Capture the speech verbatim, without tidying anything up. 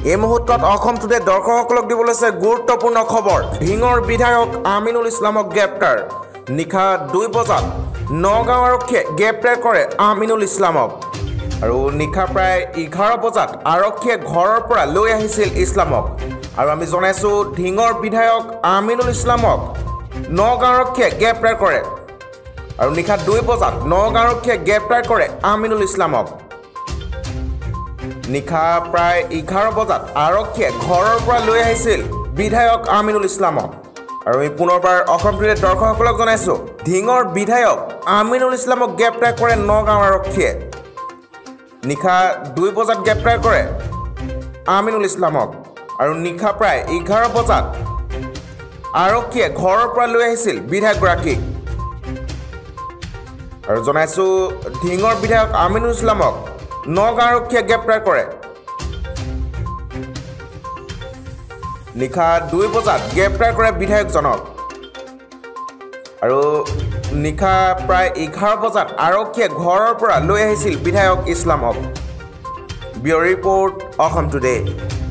এই মুহূৰ্তত অসম টুডে দৰ্শকসকলক দিব লৈছে গুৰুত্বপূৰ্ণ খবৰ ঢিঙৰ বিধায়ক আমিনুল ইছলামক গ্ৰেপ্তাৰ নিশা দুই বজাত নগাঁও আৰক্ষীয়ে গ্ৰেপ্তাৰ কৰে আমিনুল ইছলামক আৰু নিশা প্ৰায় এঘাৰ বজাত আৰক্ষীয়ে ঘৰৰ পৰা লৈ আহিছিল ইছলামক আৰু আমি জনাইছো ঢিঙৰ বিধায়ক আমিনুল ইছলামক নগাঁও আৰক্ষীয়ে গ্ৰেপ্তাৰ কৰে আৰু নিশা দুই বজাত নগাঁও আৰক্ষীয়ে গ্ৰেপ্তাৰ কৰে আমিনুল ইছলামক নিশা প্ৰায় এঘাৰ বজাত আৰক্ষীয়ে ঘৰৰ পৰা লৈ আহিছিল বিধায়ক আমিনুল ইছলামক আৰু এই পুনৰবাৰ অসম টুডে দৰ্শকসকলক জনাইছো ঢিঙৰ বিধায়ক আমিনুল ইছলামক গ্ৰেপ্তাৰ কৰে নগাঁও আৰক্ষীয়ে নিশা দুই বজাত গ্ৰেপ্তাৰ কৰে আমিনুল ইছলামক আৰু নিশা প্ৰায় এঘাৰ বজাত আৰক্ষীয়ে ঘৰৰ পৰা লৈ আহিছিল বিধায়কগৰাকীক আৰু জনাইছো ঢিঙৰ বিধায়ক আমিনুল ইছলামক নগাঁও আৰক্ষীয়ে গ্ৰেপ্তাৰ কৰে নিশা দুই বজাত গ্ৰেপ্তাৰ কৰে বিধায়কজনক আৰু নিশা প্ৰায় এঘাৰ বজাত আৰক্ষীয়ে ঘৰৰ পৰা লৈ আহিছিল বিধায়ক ইছলামক ব্যুৰ ৰিপৰ্ট অসম টুডে।